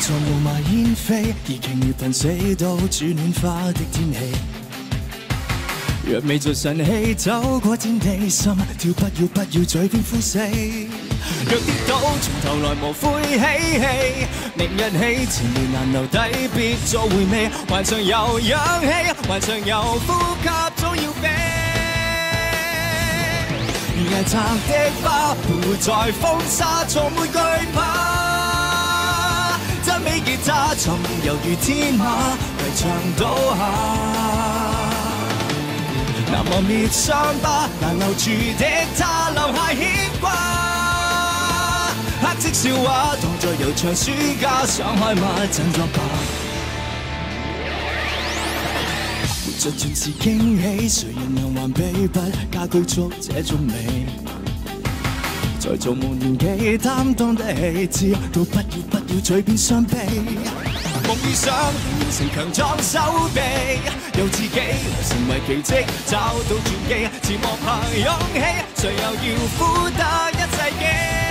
在霧霾煙飛，已經要瀕死到煮暖花的天氣。若未在晨曦走過天地，心跳不要嘴邊呼死。若跌倒，從頭來無悔嬉戲。明日起，前面難留底，別做回味。還尚有氧氣，還尚有呼吸，早要飛。捱摘的花，徘徊在風沙，從沒懼怕。真美吉他，沉猶如天馬，圍牆倒下。難磨滅傷疤，難留住的他，留下牽掛。黑色笑話，當作悠長暑假，想開馬振作吧。活着全是驚喜，誰人能還比不加高速這種美？在做夢年紀擔當得起，只都不要嘴邊傷悲。夢與想變成強壯手臂，由自己成為奇蹟，找到轉機，自摸下勇氣，誰又要負得一世紀？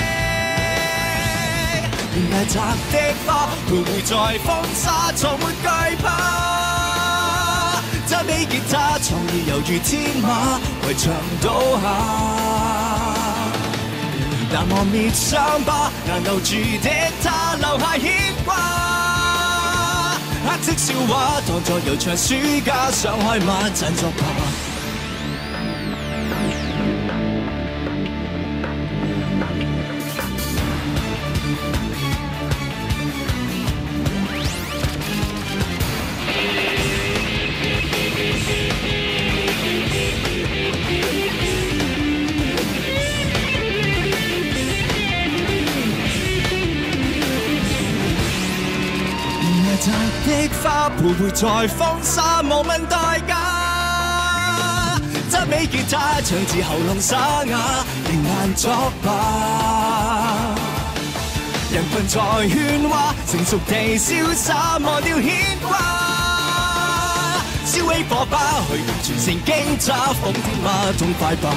捱摘的花，徘徊在風沙，從沒懼怕。揸起吉他，創意猶如天馬，圍牆倒下。難磨滅傷疤，難留住的他，留下牽掛。黑色笑話，當作悠長暑假，想開馬振作吧。摘的花，徘徊在風沙，無問代價。執起吉他，唱至喉嚨沙啞，仍難作罷。人群在喧嘩，成熟地瀟灑，忘掉牽掛。燒起火把，去全城驚炸，瘋天馬痛快吧。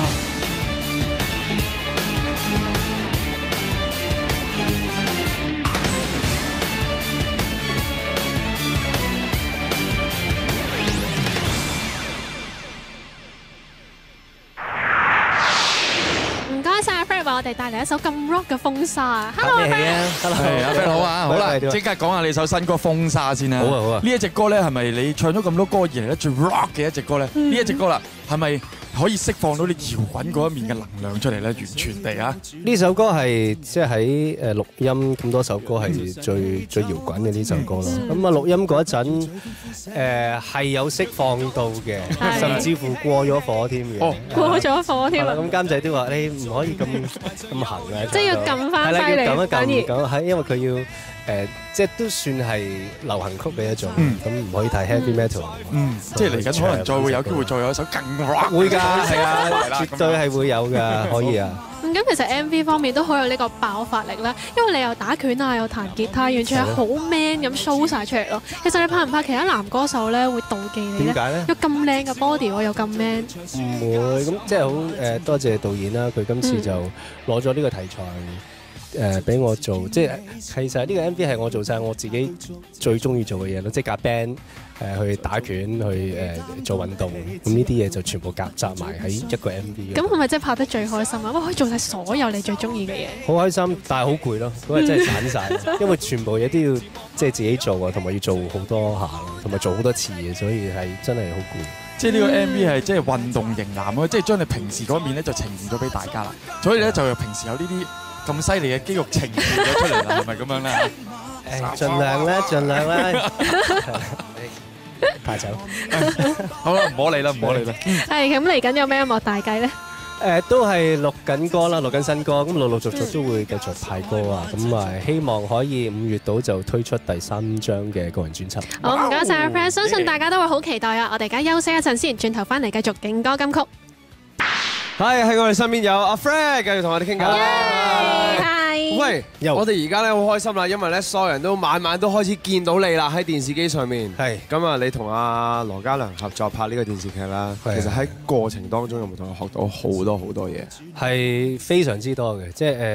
我哋帶嚟一首咁 rock 嘅風沙啊 ！Hello， 阿 Hello， 阿 Friend 好啊！好啦，即刻講下你首新歌《風沙》先啦。 好啊好啊！ 呢一隻歌咧係咪你唱咗咁多歌以嚟咧最 rock 嘅一隻歌咧？呢一隻歌啦，係咪可以釋放到你搖滾嗰一面嘅能量出嚟咧？完全地啊！ 呢首歌係即係喺錄音咁多首歌係最搖滾嘅呢首歌啦。咁啊錄音嗰一陣係有釋放到嘅，甚至乎過咗火添嘅。 哦，過咗火添啊！ 咁監製都話你唔可以咁行啊！ 即係要撳翻犀利，反而係因為佢要。即係都算係流行曲嘅一種，咁唔可以太 heavy metal。 即係嚟緊可能再會有機會再有一首更 rock。 會㗎，係啊，絕對係會有㗎，可以啊。 咁其實 MV 方面都好有呢個爆發力啦，因為你又打拳啊，又彈吉他，完全係好 man 咁 show 曬出嚟咯。其實你怕唔怕其他男歌手咧會妒忌你咧？ 點解咧？ 有咁靚嘅 body 喎，又咁 man。 唔會，咁即係好多謝導演啦，佢今次就攞咗呢個題材。俾我做，即係其實呢個 MV 係我做晒我自己最中意做嘅嘢咯，即係夾 band 去打拳去做運動，咁呢啲嘢就全部夾雜埋喺一個 MV。 咁係咪即係拍得最開心啊？可以做晒所有你最中意嘅嘢。 好開心，但係好攰咯，嗰日真係散晒，因為全部嘢都要即係自己做啊，同埋要做好多下，同埋做好多次嘅，所以係真係好攰。 即係呢個 MV 係即係運動型男咯，即係將你平時嗰面咧就呈現咗俾大家啦，所以咧就平時有呢啲咁犀利嘅肌肉呈現咗出嚟啦，係咪咁樣咧？ 盡量啦，盡量啦。派走。 好啦，唔好理啦，唔好理啦。 係咁嚟緊有咩音樂大計咧？ 都係錄緊歌啦，錄緊新歌，咁陸續都會繼續派歌啊，咁啊希望可以5月度就推出第3張嘅個人專輯。 好，唔該曬阿 Friend，相信大家都會好期待啊！我哋而家休息一陣先，轉頭翻嚟繼續勁歌金曲。 係喺我哋身邊有阿 Fred 繼續同我哋傾偈。喂，我哋而家咧好開心啦，因為咧所有人都晚晚都開始見到你啦喺電視機上面。係咁啊，你同阿羅嘉良合作拍呢個電視劇啦。其實喺過程當中有冇同佢學到好多嘢？ 係非常之多嘅，即係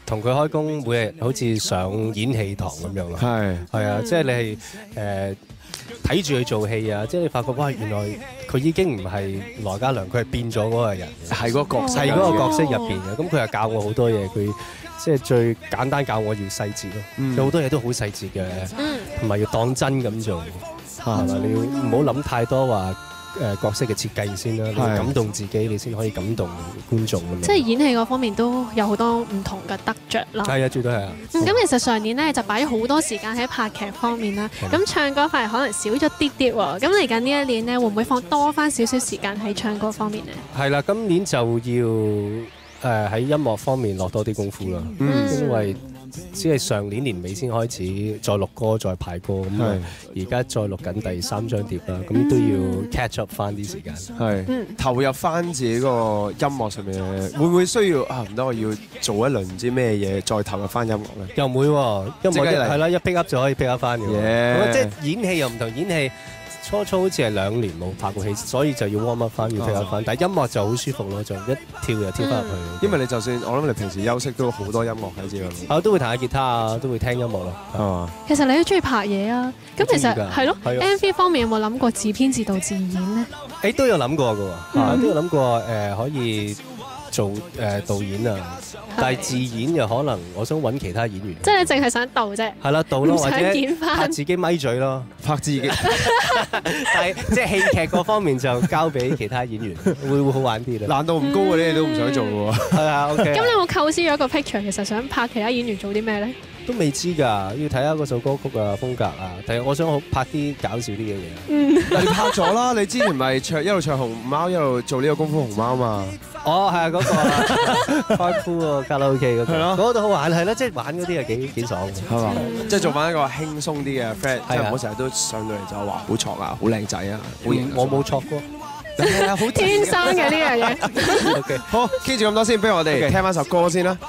同佢開工，每日好似上演戲堂咁樣咯。係啊，即係你係睇住佢做戲啊，即係你發覺哇，原來佢已經唔係羅嘉良，佢係變咗嗰個人，係嗰個角色入邊嘅。咁佢又教我好多嘢，佢即係最簡單教我要細節咯，有好多嘢都好細節嘅，同埋要當真咁做，係嘛？你要唔好諗太多話。角色嘅設計先啦，你要感動自己，你先可以感動觀眾咁樣。 即係演戲嗰方面都有好多唔同嘅得着啦。 係啊，絕對係啊。 咁其實上年咧就擺咗好多時間喺拍劇方面啦。咁唱歌反而可能少咗啲啲喎。咁嚟緊呢一年咧，會唔會放多翻少少時間喺唱歌方面咧？係啦， 今年就要喺音樂方面落多啲功夫啦。因為只係上年年尾先開始再錄歌再排歌咁啊，而家再錄緊第3張碟啦，咁都要 catch up 翻啲時間， 投入翻自己個音樂上面，會唔會需要唔得我要做一輪唔知咩嘢再投入翻音樂咧？ 又唔會喎，音樂係啦，一 pick up 就可以 pick up 翻嘅，即係演戲又唔同演戲。初好似係2年冇拍過戲，所以就要 warm up 翻，要 pick up 翻。但係音樂就好舒服咯，就一跳就跳翻入去。 因為你就算我諗你平時休息都好多音樂喺自己度。 我都會彈下吉他啊，都會聽音樂咯。係嘛？ 其實你都中意拍嘢啊？咁其實係咯 ，MV 方面有冇諗過自編自導自演呢？ 誒都有諗過嘅喎，都有諗過可以做導演啊，但係自演又可能我想揾其他演員。 即係你淨係想導啫？ 係啦，導咯，或者演拍自己咪嘴咯， 拍自己。 但係即係戲劇嗰方面就交俾其他演員，會好玩啲啦。 難度唔高嗰啲你都唔想做嘅喎。 係啊，OK。 咁你有冇構思咗一個 picture？其實想拍其他演員做啲咩咧？ 都未知㗎，要睇下嗰首歌曲啊、風格啊。但係我想拍啲搞笑啲嘅嘢。 但你拍咗啦，你之前咪一路唱紅貓，一路做呢個功夫熊貓嘛。 哦，係啊，嗰個開鋪喎，卡拉 OK 嗰個，嗰個都好玩，係咯，即係玩嗰啲係幾爽嘅，係嘛？ 即係做翻一個輕鬆啲嘅 friend，即係唔好成日都上到嚟就話好挫啊，好靚仔啊，好型。 我冇挫過， 係啊，好天生嘅呢樣嘢。 OK， 好，keep 住咁多先，不如我哋聽翻首歌先啦。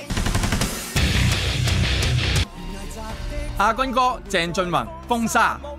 亞軍歌鄭俊弘《風沙》。